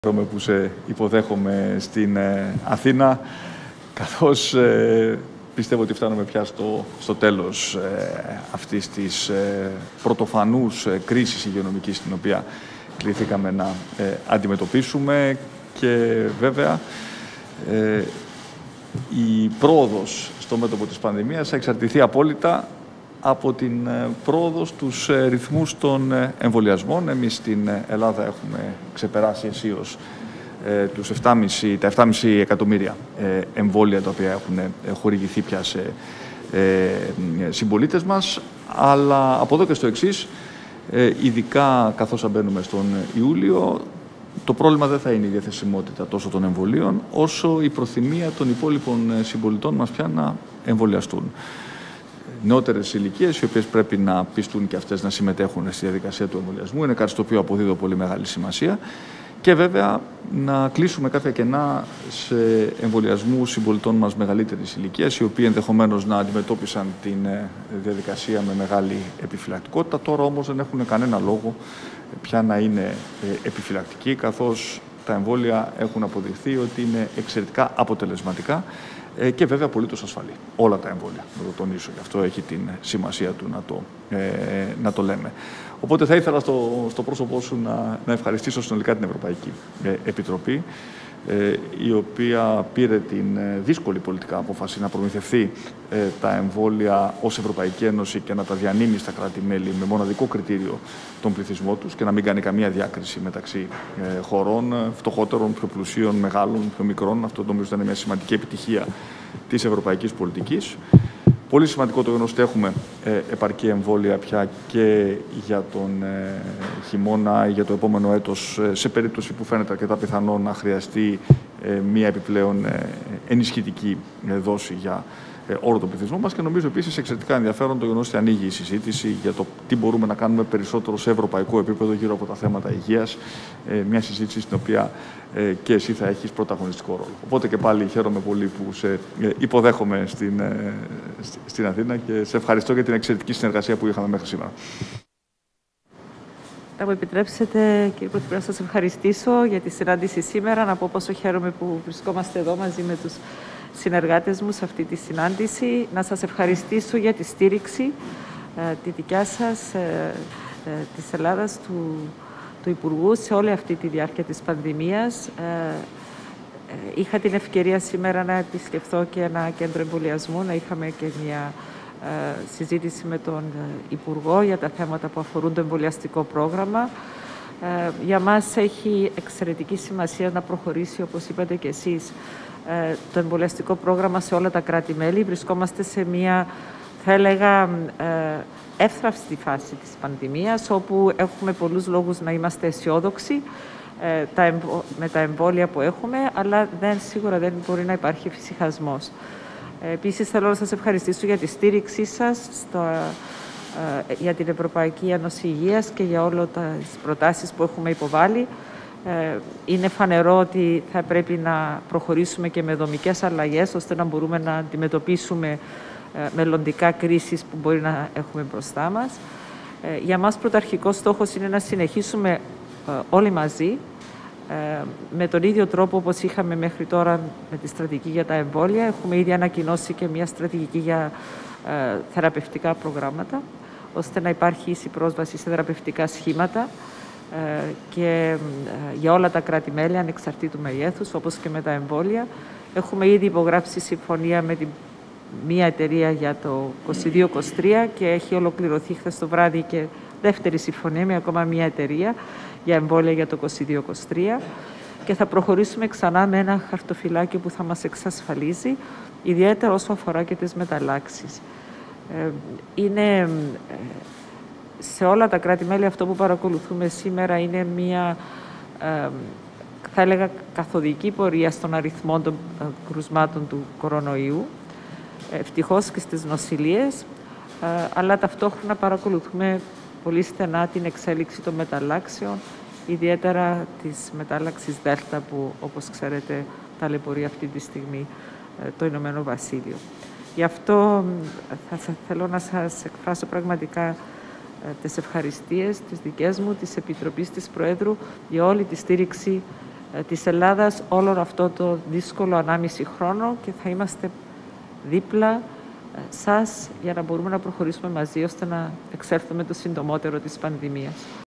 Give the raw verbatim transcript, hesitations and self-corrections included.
Χαίρομαι που σε υποδέχομαι στην ε, Αθήνα, καθώς ε, πιστεύω ότι φτάνουμε πια στο, στο τέλος ε, αυτής της ε, πρωτοφανούς ε, κρίσης υγειονομικής την οποία κληθήκαμε να ε, αντιμετωπίσουμε και βέβαια ε, η πρόοδος στο μέτωπο της πανδημίας θα εξαρτηθεί απόλυτα από την πρόοδο στους ρυθμούς των εμβολιασμών. Εμείς στην Ελλάδα έχουμε ξεπεράσει αισίως ε, τους επτά κόμμα πέντε, τα επτά κόμμα πέντε εκατομμύρια ε, εμβόλια τα οποία έχουν χορηγηθεί πια σε ε, συμπολίτες μας. Αλλά από εδώ και στο εξής, ε, ειδικά καθώς μπαίνουμε στον Ιούλιο, το πρόβλημα δεν θα είναι η διαθεσιμότητα τόσο των εμβολίων, όσο η προθυμία των υπόλοιπων συμπολιτών μας πια να εμβολιαστούν. Νεότερες ηλικίες, οι οποίες πρέπει να πιστούν και αυτές να συμμετέχουν στη διαδικασία του εμβολιασμού. Είναι κάτι στο οποίο αποδίδω πολύ μεγάλη σημασία. Και βέβαια να κλείσουμε κάποια κενά σε εμβολιασμού συμπολιτών μας μεγαλύτερης ηλικίας, οι οποίοι ενδεχομένως να αντιμετώπισαν την διαδικασία με μεγάλη επιφυλακτικότητα. Τώρα όμως δεν έχουν κανένα λόγο πια να είναι επιφυλακτικοί, καθώς τα εμβόλια έχουν αποδειχθεί ότι είναι εξαιρετικά αποτελεσματικά και βέβαια απολύτως ασφαλή. Όλα τα εμβόλια, να το τονίσω, γι' αυτό έχει την σημασία του να το, ε, να το λέμε. Οπότε θα ήθελα στο, στο πρόσωπό σου να, να ευχαριστήσω συνολικά την Ευρωπαϊκή Επιτροπή, ε, η οποία πήρε την δύσκολη πολιτικά απόφαση να προμηθευτεί ε, τα εμβόλια ως Ευρωπαϊκή Ένωση και να τα διανύμει στα κράτη-μέλη με μοναδικό κριτήριο τον πληθυσμό τους και να μην κάνει καμία διάκριση μεταξύ ε, χωρών, φτωχότερων, πιο πλουσίων, μεγάλων, πιο μικρών. Αυτό νομίζω ήταν μια σημαντική επιτυχία της ευρωπαϊκής πολιτικής. Πολύ σημαντικό το γεγονός ότι έχουμε ε, επαρκή εμβόλια πια και για τον ε, χειμώνα ή για το επόμενο έτος, ε, σε περίπτωση που φαίνεται αρκετά πιθανό να χρειαστεί ε, μία επιπλέον ε, ενισχυτική ε, δόση για ε, όλο τον πληθυσμό μας. Και νομίζω επίσης εξαιρετικά ενδιαφέρον το γεγονός ότι ανοίγει η συζήτηση για το τι μπορούμε να κάνουμε περισσότερο σε ευρωπαϊκό επίπεδο γύρω από τα θέματα υγείας. Ε, μια συζήτηση στην οποία ε, και εσύ θα έχεις πρωταγωνιστικό ρόλο. Οπότε και πάλι χαίρομαι πολύ που σε ε, υποδέχομαι στην, ε, στην Αθήνα και σε ευχαριστώ για την εξαιρετική συνεργασία που είχαμε μέχρι σήμερα. Θα μου επιτρέψετε, κύριε Πρωθυπουργέ, να σας ευχαριστήσω για τη συνάντηση σήμερα, να πω πόσο χαίρομαι που βρισκόμαστε εδώ μαζί με τους συνεργάτες μου σε αυτή τη συνάντηση, να σας ευχαριστήσω για τη στήριξη ε, τη δικιά σας, ε, ε, της Ελλάδας, του, του Υπουργού σε όλη αυτή τη διάρκεια της πανδημίας. Ε, ε, είχα την ευκαιρία σήμερα να επισκεφθώ και ένα κέντρο εμβολιασμού, να είχαμε και μια ε, συζήτηση με τον Υπουργό για τα θέματα που αφορούν το εμβολιαστικό πρόγραμμα. Ε, για μας έχει εξαιρετική σημασία να προχωρήσει, όπως είπατε και εσείς, ε, το εμβολιαστικό πρόγραμμα σε όλα τα κράτη-μέλη. Βρισκόμαστε σε μια, θα έλεγα, ε, εύθραυστη φάση της πανδημίας, όπου έχουμε πολλούς λόγους να είμαστε αισιόδοξοι ε, τα εμβο... με τα εμβόλια που έχουμε, αλλά δεν, σίγουρα δεν μπορεί να υπάρχει εφησυχασμός. Ε, επίσης, θέλω να σας ευχαριστήσω για τη στήριξή σας στο, ε, για την Ευρωπαϊκή Ένωση Υγείας και για όλες τις προτάσεις που έχουμε υποβάλει. Ε, είναι φανερό ότι θα πρέπει να προχωρήσουμε και με δομικές αλλαγές, ώστε να μπορούμε να αντιμετωπίσουμε μελλοντικά κρίσεις που μπορεί να έχουμε μπροστά μας. Ε, για μας πρωταρχικός στόχος είναι να συνεχίσουμε ε, όλοι μαζί ε, με τον ίδιο τρόπο όπως είχαμε μέχρι τώρα με τη στρατηγική για τα εμβόλια. Έχουμε ήδη ανακοινώσει και μια στρατηγική για ε, θεραπευτικά προγράμματα, ώστε να υπάρχει ίση πρόσβαση σε θεραπευτικά σχήματα ε, και ε, για όλα τα κράτη-μέλη ανεξαρτήτου μεγέθους, όπως και με τα εμβόλια. Έχουμε ήδη υπογράψει συμφωνία με την μία εταιρεία για το είκοσι δύο είκοσι τρία και έχει ολοκληρωθεί χθες το βράδυ και δεύτερη συμφωνία με ακόμα μία εταιρεία για εμβόλια για το είκοσι δύο είκοσι τρία και θα προχωρήσουμε ξανά με ένα χαρτοφυλάκιο που θα μας εξασφαλίζει, ιδιαίτερα όσο αφορά και τις μεταλλάξεις. Είναι σε όλα τα κράτη-μέλη αυτό που παρακολουθούμε σήμερα είναι μία, θα έλεγα, καθοδική πορεία στον αριθμό των κρουσμάτων του κορονοϊού. Ευτυχώς και στις νοσηλίες, αλλά ταυτόχρονα παρακολουθούμε πολύ στενά την εξέλιξη των μεταλλάξεων, ιδιαίτερα της μετάλλαξης Δέλτα που, όπως ξέρετε, ταλαιπωρεί αυτή τη στιγμή το Ηνωμένο Βασίλειο. Γι' αυτό θα θέλω να σας εκφράσω πραγματικά τις ευχαριστίες, τις δικές μου, της Επιτροπής της Προέδρου, για όλη τη στήριξη της Ελλάδας όλο αυτό το δύσκολο ανάμιση χρόνο και θα είμαστε δίπλα σας για να μπορούμε να προχωρήσουμε μαζί ώστε να εξέλθουμε το συντομότερο της πανδημίας.